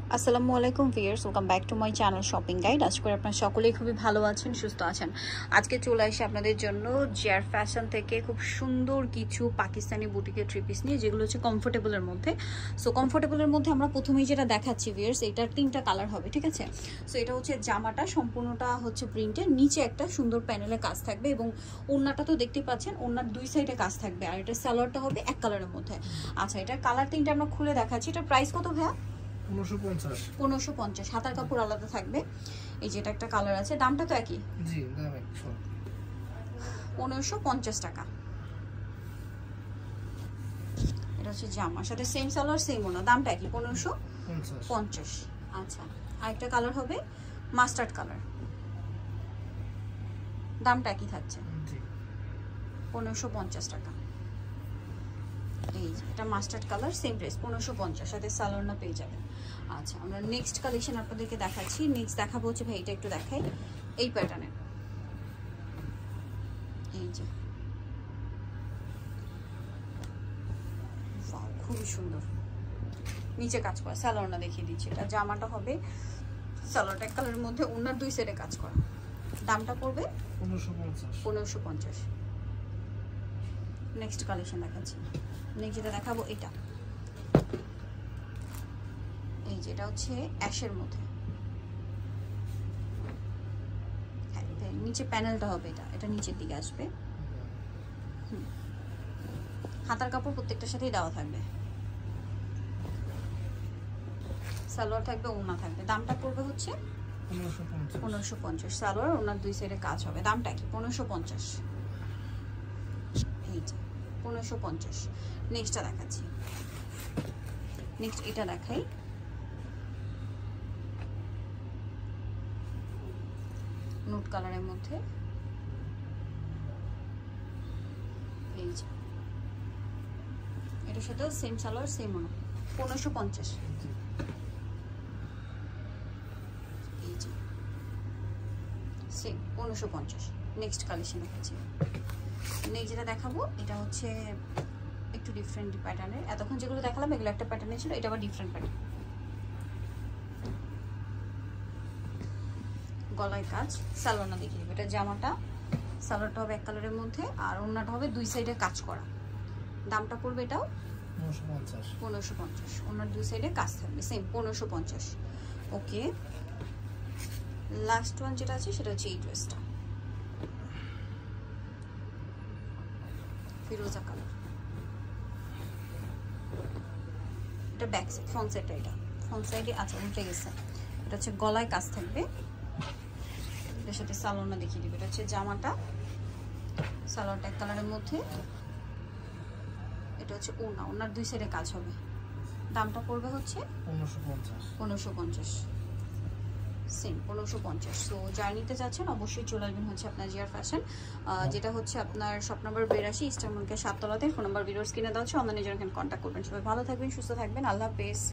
আসসালামু আলাইকুম viewers, welcome back to my channel shopping guide. আশা করি আপনারা সকলেই খুবই ভালো আছেন, সুস্থ আছেন। আজকে চলে আসি আপনাদের জন্য জিয়ার ফ্যাশন থেকে খুব সুন্দর কিছু পাকিস্তানি বুটিকের থ্রি পিস নিয়ে, যেগুলো হচ্ছে কমফোর্টেবলের মধ্যে। সো কমফোর্টেবলের মধ্যে আমরা প্রথমেই যেটা দেখাচ্ছি ভিউয়ার্স, এটার 3টা কালার হবে, ঠিক আছে? সো এটা হচ্ছে জামাটা, সম্পূর্ণটা হচ্ছে প্রিন্টের, নিচে একটা সুন্দর প্যানেলে কাজ থাকবে এবং ওড়নাটা তো দেখতে পাচ্ছেন, ওড়নার দুই সাইডে কাজ থাকবে। আর এটা সালোয়ারটা হবে এক কালারের মধ্যে। আচ্ছা, এটার কালার 3টা আমরা খুলে দেখাচ্ছি। এটার প্রাইস কত ভাইয়া? 1550। হাতার কাপড় আলাদা থাকবে। এই যে এটা একটা কালার আছে, দামটা তো একই। জি, দাম এক। 1550 টাকা। এটা হচ্ছে জামার সাথে সেম সালোয়ার সেম ওনা, দামটা একই 1550। আচ্ছা, আরেকটা কালার হবে মাস্টার্ড কালার, দামটা একই থাকছে 1550 টাকা। এই এটা মাস্টার্ড কালার, সেম প্রাইস 1550, সাথে সালোয়ার না পেয়ে যাবেন। আচ্ছা, আমরা নেক্সট কালেকশন আপনাদেরকে দেখাচ্ছি। নেক্সট দেখাবো হচ্ছে, ভাই এটা একটু দেখাই, এই প্যাটার্নের। এই যে খুবই সুন্দর, নিচে কাজ করা, সালোয়ার না দেখিয়ে দিচ্ছি। এটা জামাটা হবে সালোয়ারটা এক কালারের মধ্যে, ওনার দুই সাইডে কাজ করা। দামটা পড়বে 1550। নেক্সট কালেকশন দেখাচ্ছি। নেক্সট যেটা দেখাবো এটা, এই যেটা হচ্ছে অ্যাশের মধ্যে, নিচে প্যানেলটা হবে, এটা নিচের দিকে আসবে। হাতার কাপড় প্রত্যেকটার সাথেই দেওয়া থাকবে, সালোয়ার থাকবে, ওড়না থাকবে। দামটা পড়বে হচ্ছে 1550। সালোয়ার ওনার দুই সাইডে কাজ হবে, দামটা কি 1550। এই যে 1550। নেক্সটটা দেখাচ্ছি। নেক্সট এটা দেখাই, নুট কালারের মধ্যে। এই যে এটার সাথে সেম সালোয়ার সেম ওনা, 1550। এই যে সেম 1550। নেক্সট কালেকশন দেখাচ্ছি। নেক্সট যেটা দেখাবো, এটা হচ্ছে একটু ডিফারেন্ট প্যাটার্নের। এতক্ষণ যেগুলো দেখালাম এগুলো একটা প্যাটার্নে ছিল, এটা আবার ডিফারেন্ট প্যাটার্ন। গলায় কাজ, সালোয়ার না দেখিয়ে দেবো। এটা জামাটা, সালোয়ারটা হবে এক কালারের মধ্যে, আর ওড়নাটা হবে দুই সাইডে কাজ করা। দামটা পড়বে এটাও 1550। ওনার দুই সাইডে কাজ থাকবে, সেম 1550। ওকে, লাস্ট ওয়ান যেটা আছে সেটা হচ্ছে এই ড্রেসটা, ফিরোজা কালার। এটা ব্যাক সাইড, ফ্রন্ট সাইডটা, এটা ফ্রন্ট সাইডে। আচ্ছা, উল্টে গেছে। এটা হচ্ছে গলায় কাজ থাকবে, এটার সাথে সালোয়ারটা দেখিয়ে দিবে। এটা হচ্ছে জামাটা, সালোয়ারটা এক কালারের মধ্যে, এটা হচ্ছে ওড়না, ওড়নার দুই সাইডে কাজ হবে। দামটা পড়বে হচ্ছে 1550। সেম 1550। সো যারা নিতে চাচ্ছেন অবশ্যই চলে আসবেন হচ্ছে আপনার জিয়ার ফ্যাশন, যেটা হচ্ছে আপনার শপ নাম্বার 82 ইস্টার মার্কেট 7 তলাতে। ফোন নাম্বার ভিডিওর স্ক্রিনে দেওয়া হচ্ছে, অনলাইনে যারা কন্ট্যাক্ট করবেন। সবাই ভালো থাকবেন, সুস্থ থাকবেন, আল্লাহ হাফেজ।